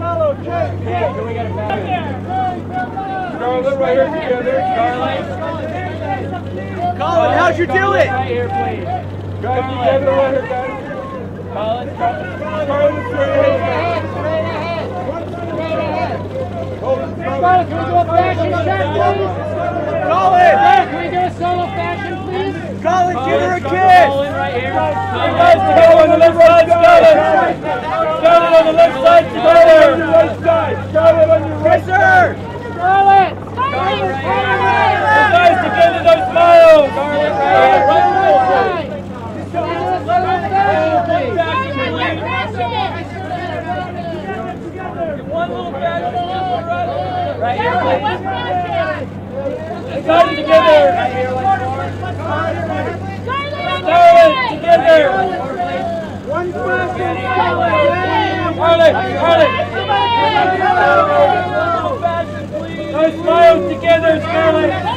Scarlett, right here together. Scarlett. Colin, how'd you do it? Right here, please. Guys, together, right here, guys. Colin, Scarlett, straight ahead. Scarlett, can we do a fashion shot, please? Colin! Can we do a solo fashion, please? Colin, give her a kiss! Colin, right here. You guys together on the left side, Scarlett. Scarlett on the left side, together. On your right side. Scarlett on your right side. Scarlett! Scarlett, right here. You guys together, don't smile. Scarlett, right here. Right side. One little fashion. Right here, please. You guys together. Right here, Scarlett, together. One fashion. Scarlett, Scarlett. Nice smiles together, Scarlett.